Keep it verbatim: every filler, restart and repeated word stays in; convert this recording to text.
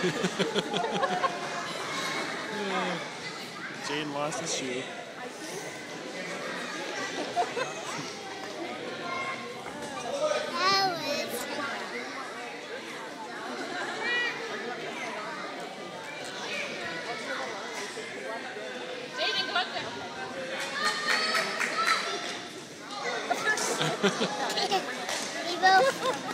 Jaden lost his shoe. Jaden, go up there. We both.